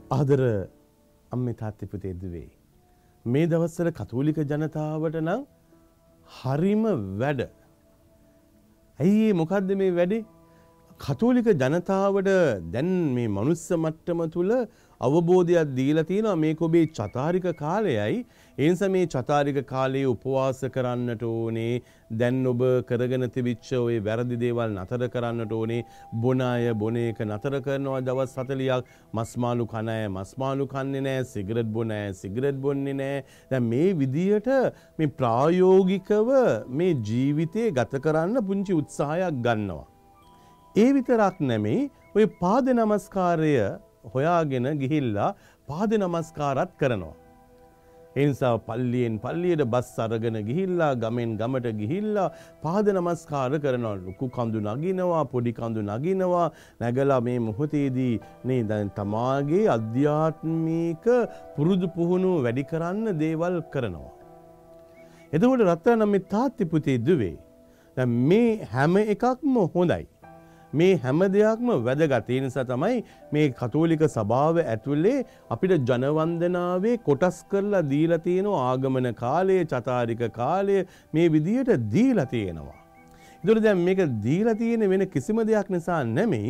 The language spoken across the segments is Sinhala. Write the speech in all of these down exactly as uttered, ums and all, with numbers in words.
ආදර අම්මේ තාත්තේ පුතේ දුවේ මේ දවස්වල කතෝලික ජනතාවට නම් හරිම වැඩ. ඇයි මොකද්ද මේ වැඩේ? කතෝලික ජනතාවට දැන් මේ මනුස්ස මට්ටම තුල අවබෝධයක් දීලා තියෙනවා මේක ඔබේ චතාරික කාලයයි. ඒ නිසා මේ චතාරික කාලයේ උපවාස කරන්නට ඕනේ. දැන් ඔබ කරගෙන තිබිච්ච ওই වැරදි දේවල් නතර කරන්නට ඕනේ. බොන අය බොන එක නතර කරනවා දවස් හතළියක්. මස් මාළු කන අය මස් මාළු කන්නේ නැහැ. සිගරට් බොන අය සිගරට් බොන්නේ නැහැ. දැන් මේ විදියට මේ ප්‍රායෝගිකව මේ ජීවිතේ ගත කරන්න පුංචි උත්සාහයක් ගන්නවා. ඒ විතරක් නෙමෙයි ඔය පාද නමස්කාරය හොයාගෙන ගිහිල්ලා පාද නමස්කාරත් කරනවා. ඒ නිසා පල්ලියෙන් පල්ලියට බස් අරගෙන ගිහිල්ලා ගමෙන් ගමට ගිහිල්ලා පාද නමස්කාර කරනවා. ලොකු කඳු නගිනවා, පොඩි කඳු නගිනවා. නැගලා මේ මොහොතේදී නේ දැන් තමාගේ අධ්‍යාත්මික පුරුදු පුහුණුව වැඩි කරන්න දේවල් කරනවා. එතකොට රත්තරන් මේ තාත්ති පුතේ දුවේ දැන් මේ හැම එකක්ම හොඳයි. මේ හැම දෙයක්ම වැදගත්. ඒ නිසා තමයි මේ කතෝලික සභාව ඇතුලේ අපිට ජනවන්දනාවේ කොටස් කරලා දීලා තියෙන ආගමන කාලය, චතාරික කාලය මේ විදියට දීලා තියෙනවා. ඒතර දැන් මේක දීලා තියෙන වෙන කිසිම දෙයක් නිසා නෙමෙයි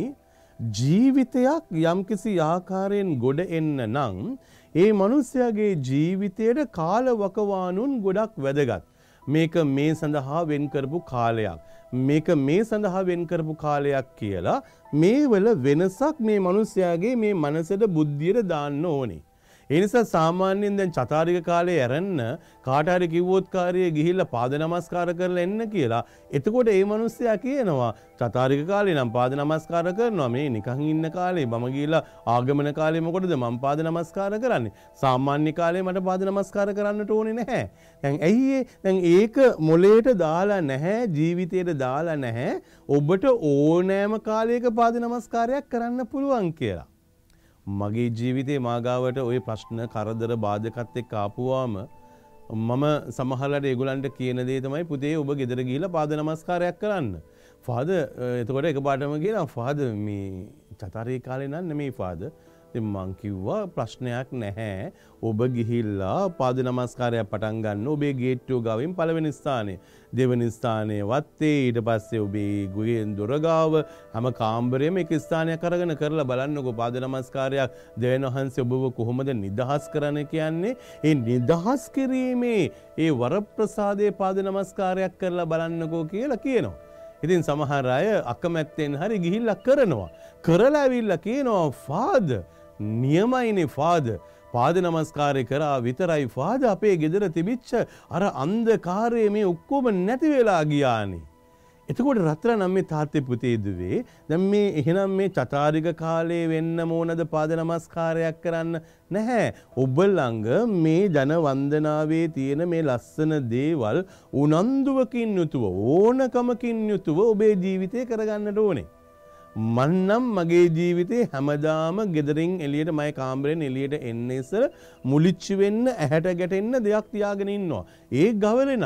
ජීවිතයක් යම්කිසි ආකාරයෙන් ගොඩ එන්න නම් ඒ මිනිස්යාගේ ජීවිතයේ කාලවකවානුන් ගොඩක් වැදගත්. මේක මේ සඳහා වෙන් කරපු කාලයක්. මේක මේ සඳහා වෙන් කරපු කාලයක් කියලා මේ වල වෙනසක් මේ මිනිස්යාගේ මේ මනසට බුද්ධියට දාන්න ඕනේ. ඒ නිසා සාමාන්‍යයෙන් දැන් චතාරික කාලේ ඇරෙන්න කාට හරි කිව්වොත් කාර්යයේ ගිහිල්ලා පාද නමස්කාර කරලා එන්න කියලා. එතකොට ඒ මිනිස්සයා කියනවා චතාරික කාලේ නම් පාද නමස්කාර කරනවා. මේ නිකන් ඉන්න කාලේ මම ගිහිල්ලා ආගමන කාලේ මොකටද මම පාද නමස්කාර කරන්නේ? සාමාන්‍ය කාලේ මට පාද නමස්කාර කරන්නට ඕනේ නැහැ. දැන් ඇයි දැන් ඒක මොලේට දාලා නැහැ, ජීවිතේට දාලා නැහැ. ඔබට ඕනෑම කාලයක පාද නමස්කාරයක් කරන්න පුළුවන් කියලා. මගේ ජීවිතේ මාගාවට ওই ප්‍රශ්න කරදර බාධකත් එක්ක ආපුවාම මම සමහරවිට ඒගොල්ලන්ට කියන දේ තමයි පුතේ ඔබ ගෙදර ගිහිල්ලා පාද නමස්කාරයක් කරන්න. ෆාදර් එතකොට එකපාරටම කියනවා ෆාදර් මේ චතාරික කාලේ නන් නෙමෙයි ෆාදර්. ඉතින් මං කිව්වා ප්‍රශ්නයක් නැහැ. ඔබ ගිහිල්ලා පාද නමස්කාරයක් පටන් ගන්න ඔබේ ගේට්ටුව ගාවින් පළවෙනි ස්ථානයේ. දෙවෙනි ස්ථානයේ වත්තේ ඊට පස්සේ ඔබේ ගුයෙන් දොර ගාව හැම කාමරෙම එක ස්ථානයක් අරගෙන කරලා බලන්නකෝ පාද නමස්කාරයක් දෙවියන් වහන්සේ ඔබව කොහොමද නිදහස් කරන්න කියන්නේ. ඒ නිදහස් කිරීමේ ඒ වරප්‍රසාදයේ පාද නමස්කාරයක් කරලා බලන්නකෝ කියලා කියනවා. ඉතින් සමහර අය අකමැත්තෙන් හරි ගිහිල්ලා කරනවා. කරලා ඇවිල්ලා කියනවා ෆාදර් නියමයිනේ ෆාදර් පාද නමස්කාරය කරා විතරයි ෆාදර් අපේ ගෙදර තිබිච්ච අර අන්ධකාරයේ මේ ඔක්කොම නැති වෙලා ගියානේ. එතකොට රත්තරන් අම්මේ තාත්තේ පුතේ දුවේ දැන් මේ එහෙනම් මේ චතාරික කාලේ වෙන්න මොනද පාද නමස්කාරයක් කරන්න නැහැ. ඔබ ළඟ මේ ජන වන්දනාවේ තියෙන මේ ලස්සන දේවල් උනන්දුවකින් යුතුව ඕනකමකින් යුතුව ඔබේ ජීවිතේ කරගන්නට ඕනේ. මන්නම් මගේ ජීවිතේ හැමදාම ගෙදරින් එළියට මගේ කාමරෙන් එළියට එන්න ඉස්සර මුලිච්ච වෙන්න ඇහැට ගැටෙන්න දෙයක් තියාගෙන ඉන්නවා. ඒ ගවලෙනක්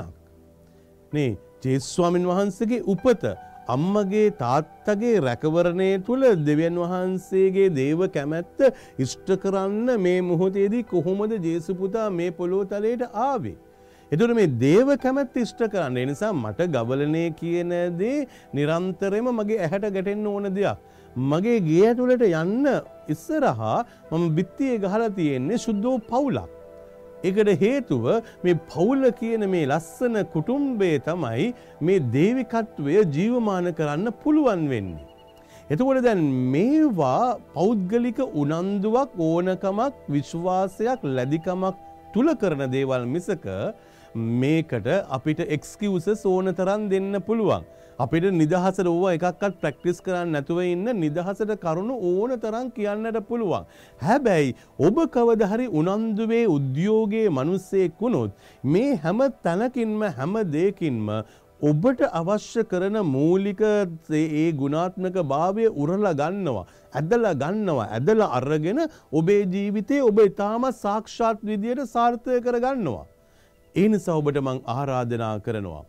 නේ ජේසුස් ස්වාමීන් වහන්සේගේ උපත අම්මගේ තාත්තගේ රැකවරණය තුල දෙවියන් වහන්සේගේ දේව කැමැත්ත ඉෂ්ට කරන්න මේ මොහොතේදී කොහොමද ජේසුස් පුතා මේ පොළොව තලයට ආවේ? එතකොට මේ දේව කැමැත්ත ඉෂ්ට කරන්න. ඒ නිසා මට ගවලනේ කියන දේ නිරන්තරයෙන්ම මගේ ඇහැට ගැටෙන්න ඕන දෙයක්. මගේ ගේ ඇතුළට යන්න ඉස්සරහා මම බිත්තියේ ගහලා තියෙන්නේ සුද්ධෝ පවුලක්. ඒකට හේතුව මේ පවුල කියන මේ ලස්සන කුටුම්බය තමයි මේ දේවිකත්වය ජීවමාන කරන්න පුළුවන් වෙන්නේ. එතකොට දැන් මේවා පෞද්ගලික උනන්දුවක් ඕනකමක් විශ්වාසයක් ලැබිකමක් තුල කරන දේවල් මිසක මේකට අපිට එක්ස්කියුසස් ඕන තරම් දෙන්න පුළුවන්. අපිට නිදහසට ඕවා එකක්වත් ප්‍රැක්ටිස් කරන්න නැතුව ඉන්න නිදහසට කරුණු ඕන තරම් කියන්නට පුළුවන්. හැබැයි ඔබ කවදා හරි උනන්දුවේ උද්‍යෝගයේ මිනිස්සෙක් වුණොත් මේ හැම තැනකින්ම හැම දෙයකින්ම ඔබට අවශ්‍ය කරන මූලික ඒ ගුණාත්මක භාවය උරලා ගන්නවා, ඇදලා ගන්නවා, ඇදලා අරගෙන ඔබේ ජීවිතේ ඔබ ඊටාම සාක්ෂාත් විදියට සාර්ථක කරගන්නවා. ඒ නිසා ඔබට මම ආරාධනා කරනවා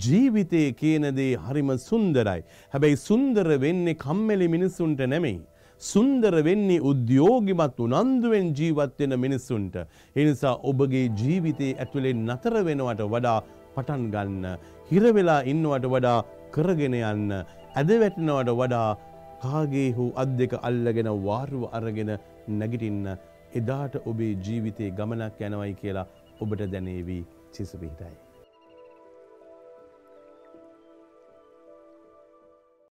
ජීවිතේ කියන දේ හරිම සුන්දරයි. හැබැයි සුන්දර වෙන්නේ කම්මැලි මිනිසුන්ට නෙමෙයි. සුන්දර වෙන්නේ උද්‍යෝගිමත් උනන්දුවෙන් ජීවත් වෙන මිනිසුන්ට. ඒ නිසා ඔබගේ ජීවිතයේ ඇතුලේ නතර වෙනවට වඩා පටන් ගන්න. හිර වෙලා ඉන්නවට වඩා කරගෙන යන්න. ඇද වැටෙනවට වඩා කාගේ හෝ අත් දෙක අල්ලගෙන වාරුව අරගෙන නැගිටින්න. එදාට ඔබේ ජීවිතේ ගමනක් යනවයි කියලා ඔබට දැනේවි. සිසු පිටයි.